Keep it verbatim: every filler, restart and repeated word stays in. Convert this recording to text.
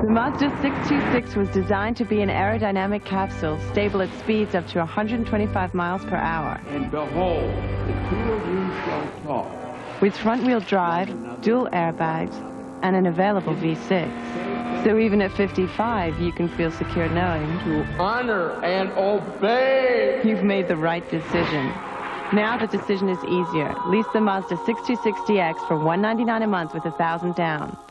The Mazda six two six was designed to be an aerodynamic capsule, stable at speeds up to one hundred twenty-five miles per hour. And behold, the two of you shall talk. With front-wheel drive, dual airbags, and an available V six. So even at fifty-five, you can feel secure knowing To honor and obey. you've made the right decision. Now the decision is easier. Lease the Mazda six two six D X for one hundred ninety-nine dollars a month with one thousand dollars down.